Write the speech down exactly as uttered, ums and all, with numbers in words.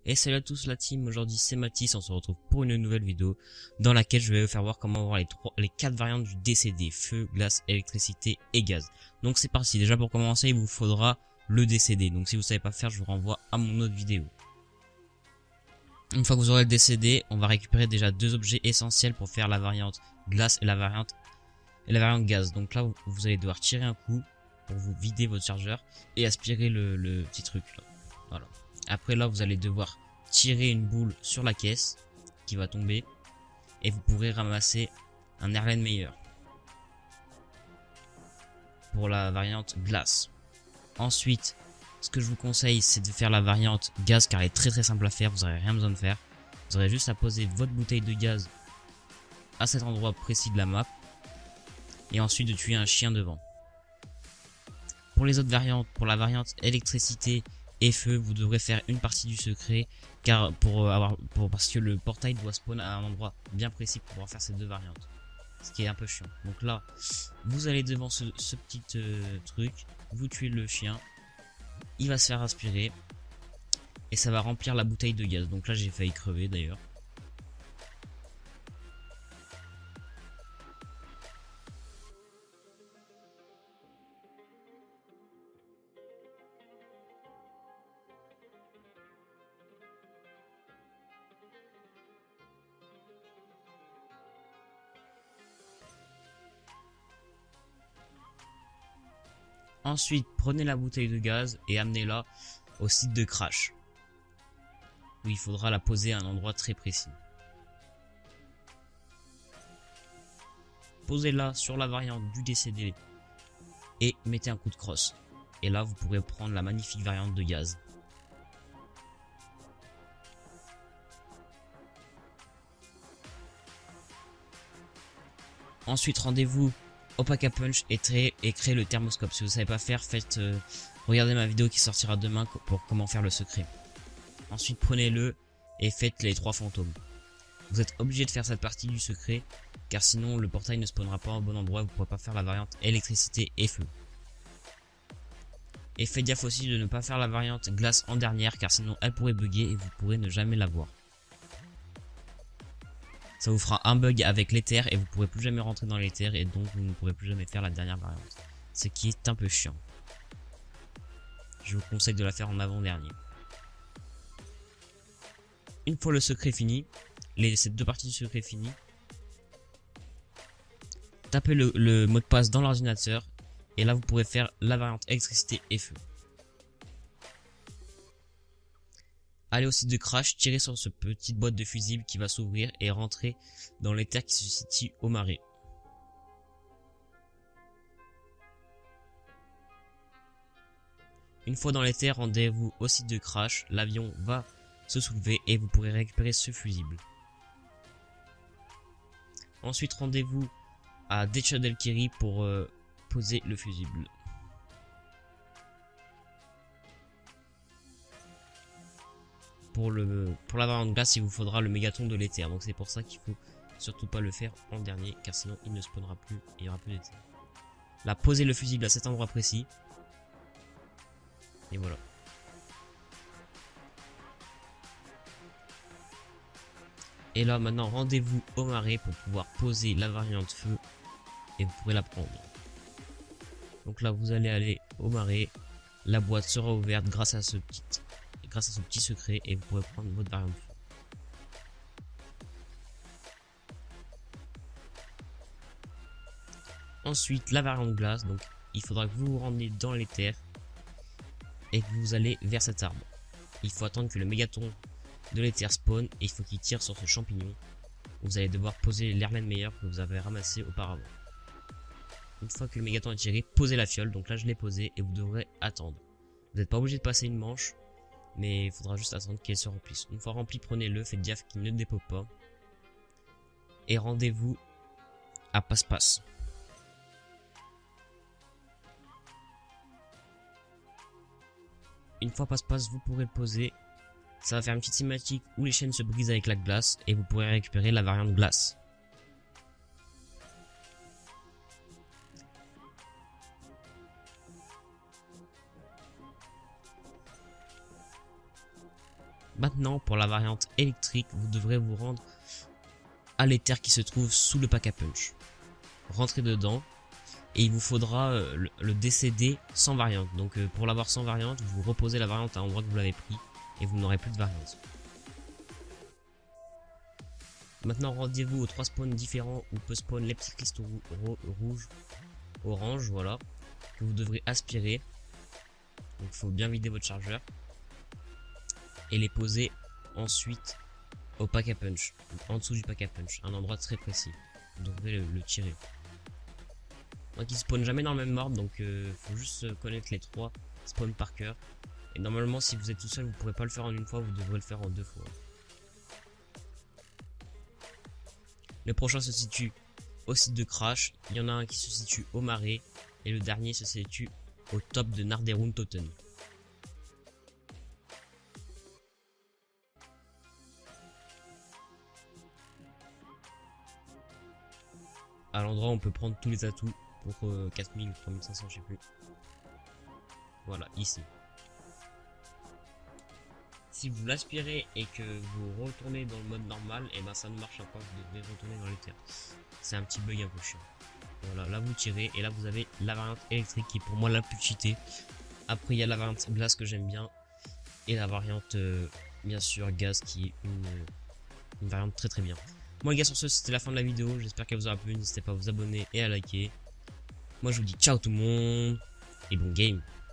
Et salut à tous la team, aujourd'hui c'est Mathis, on se retrouve pour une nouvelle vidéo dans laquelle je vais vous faire voir comment avoir les trois, les quatre variantes du D C D, feu, glace, électricité et gaz. Donc c'est parti, déjà pour commencer il vous faudra le D C D, donc si vous savez pas faire je vous renvoie à mon autre vidéo. Une fois que vous aurez le D C D, on va récupérer déjà deux objets essentiels pour faire la variante glace et la variante, et la variante gaz. Donc là vous allez devoir tirer un coup pour vous vider votre chargeur et aspirer le, le petit truc là. Voilà. Après là vous allez devoir tirer une boule sur la caisse qui va tomber et vous pourrez ramasser un Erlenmeyer pour la variante glace. Ensuite ce que je vous conseille c'est de faire la variante gaz car elle est très très simple à faire, vous n'aurez rien besoin de faire. Vous aurez juste à poser votre bouteille de gaz à cet endroit précis de la map et ensuite de tuer un chien devant. Pour les autres variantes, pour la variante électricité et feu, vous devrez faire une partie du secret car pour avoir pour parce que le portail doit spawn à un endroit bien précis pour pouvoir faire ces deux variantes, ce qui est un peu chiant. Donc là vous allez devant ce, ce petit euh, truc, vous tuez le chien, il va se faire aspirer et ça va remplir la bouteille de gaz. Donc là j'ai failli crever d'ailleurs. Ensuite, prenez la bouteille de gaz et amenez-la au site de crash, où il faudra la poser à un endroit très précis. Posez-la sur la variante du D C D et mettez un coup de crosse. Et là, vous pourrez prendre la magnifique variante de gaz. Ensuite, rendez-vous au pack à punch et, et créez le thermoscope. Si vous ne savez pas faire, faites euh, regardez ma vidéo qui sortira demain pour comment faire le secret. Ensuite prenez-le et faites les trois fantômes. Vous êtes obligé de faire cette partie du secret car sinon le portail ne spawnera pas au bon endroit, vous ne pourrez pas faire la variante électricité et feu. Et faites gaffe aussi de ne pas faire la variante glace en dernière car sinon elle pourrait bugger et vous pourrez ne jamais la voir. Ça vous fera un bug avec l'éther et vous ne pourrez plus jamais rentrer dans l'éther et donc vous ne pourrez plus jamais faire la dernière variante. Ce qui est un peu chiant. Je vous conseille de la faire en avant-dernier. Une fois le secret fini, les, ces deux parties du secret finies, tapez le, le mot de passe dans l'ordinateur et là vous pourrez faire la variante électricité et feu. Allez au site de crash, tirez sur ce petite boîte de fusible qui va s'ouvrir et rentrer dans l'éther qui se situe au marais. Une fois dans l'éther, rendez-vous au site de crash, l'avion va se soulever et vous pourrez récupérer ce fusible. Ensuite rendez-vous à Dechadelkiri pour euh, poser le fusible. Pour, le, pour la variante glace, il vous faudra le mégaton de l'éther. Donc c'est pour ça qu'il faut surtout pas le faire en dernier, car sinon il ne spawnera plus et il n'y aura plus d'éther. Là, posez le fusible à cet endroit précis. Et voilà. Et là maintenant rendez-vous au marais pour pouvoir poser la variante feu et vous pourrez la prendre. Donc là vous allez aller au marais, la boîte sera ouverte grâce à ce petit grâce à ce petit secret et vous pourrez prendre votre variante feu. Ensuite la variante glace, donc il faudra que vous vous rendiez dans l'éther et que vous allez vers cet arbre. Il faut attendre que le mégaton de l'éther spawn et il faut qu'il tire sur ce champignon. Vous allez devoir poser l'Erlenmeyer que vous avez ramassé auparavant. Une fois que le mégaton est tiré, posez la fiole. Donc là je l'ai posé et vous devrez attendre. Vous n'êtes pas obligé de passer une manche, mais il faudra juste attendre qu'elle se remplisse. Une fois rempli, prenez-le, faites gaffe qu'il ne dépop pas. Et rendez-vous à passe-passe. Une fois passe-passe, vous pourrez le poser. Ça va faire une petite cinématique où les chaînes se brisent avec la glace et vous pourrez récupérer la variante glace. Maintenant, pour la variante électrique, vous devrez vous rendre à l'éther qui se trouve sous le pack à punch. Rentrez dedans et il vous faudra euh, le, le décéder sans variante. Donc euh, pour l'avoir sans variante, vous reposez la variante à l'endroit que vous l'avez pris et vous n'aurez plus de variante. Maintenant, rendez-vous aux trois spawns différents où peut spawn les petits cristaux rou rouges, orange, voilà, que vous devrez aspirer. Donc il faut bien vider votre chargeur et les poser ensuite au pack à punch, en dessous du pack à punch, un endroit très précis. Vous devrez le, le tirer. Donc ils spawnent jamais dans le même ordre, donc euh, faut juste connaître les trois spawns par cœur. Et normalement, si vous êtes tout seul, vous pourrez pas le faire en une fois, vous devrez le faire en deux fois. Le prochain se situe au site de Crash, il y en a un qui se situe au marais, et le dernier se situe au top de Narderuntoten. À l'endroit où on peut prendre tous les atouts pour euh, quatre mille ou trois mille cinq cents, je sais plus. Voilà, ici. Si vous l'aspirez et que vous retournez dans le mode normal, et ben ça ne marche pas, vous devez retourner dans les terres. C'est un petit bug un peu chiant. Voilà, là vous tirez et là vous avez la variante électrique qui est pour moi la plus cheatée. Après il y a la variante glace que j'aime bien et la variante euh, bien sûr gaz qui est une, une variante très très bien. Moi les gars, sur ce c'était la fin de la vidéo, j'espère qu'elle vous aura plu, n'hésitez pas à vous abonner et à liker. Moi je vous dis ciao tout le monde et bon game.